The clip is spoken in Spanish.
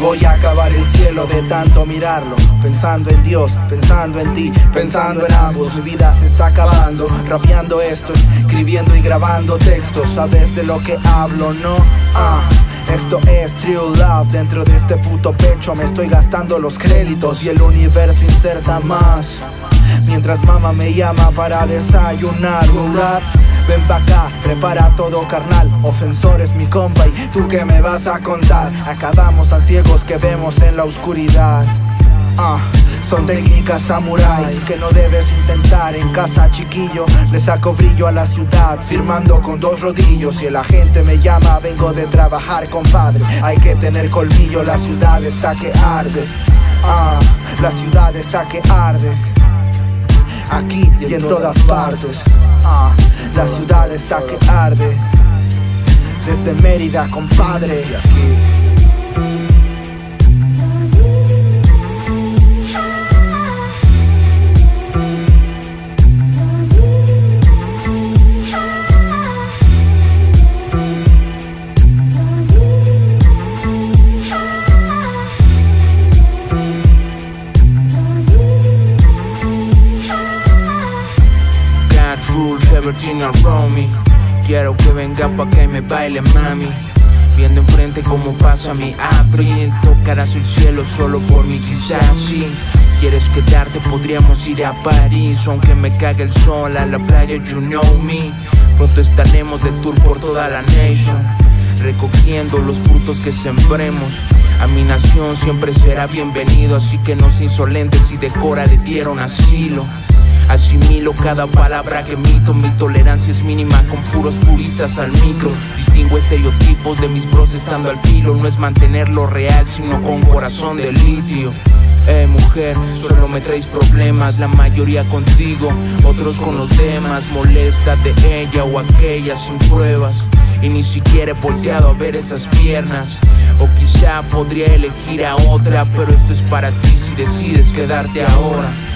voy a acabar el cielo de tanto mirarlo. Pensando en Dios, pensando en ti, pensando en ambos. Mi vida se está acabando, rapeando esto, escribiendo y grabando textos. ¿Sabes de lo que hablo, no? Esto es True Love. Dentro de este puto pecho me estoy gastando los créditos y el universo inserta más. Mientras mamá me llama para desayunar un rap. Ven pa' acá, prepara todo carnal. Ofensor es mi compa y tú qué me vas a contar. Acabamos tan ciegos que vemos en la oscuridad. Son técnicas samurai que no debes intentar en casa, chiquillo. Le saco brillo a la ciudad firmando con 2 rodillos. Si la gente me llama, vengo de trabajar, compadre. Hay que tener colmillo, la ciudad está que arde. La ciudad está que arde. Aquí y en todas partes. La ciudad está que arde. Desde Mérida, compadre. Everything around me. Quiero que venga pa' que me baile, mami. Viendo enfrente como pasa mi abril. Tocarás el cielo solo por mí, quizás sí. Quieres quedarte, podríamos ir a París. Aunque me cague el sol, a la playa, you know me. Pronto estaremos de tour por toda la nation, recogiendo los frutos que sembremos. A mi nación siempre será bienvenido, así que no se insolentes y decora le dieron asilo. Asimilo cada palabra que emito. Mi tolerancia es mínima con puros puristas al micro. Distingo estereotipos de mis bros estando al filo. No es mantenerlo real, sino con corazón de litio. Mujer, solo me traes problemas, la mayoría contigo, otros con los demás. Molesta de ella o aquella sin pruebas, y ni siquiera he volteado a ver esas piernas. O quizá podría elegir a otra, pero esto es para ti si decides quedarte ahora.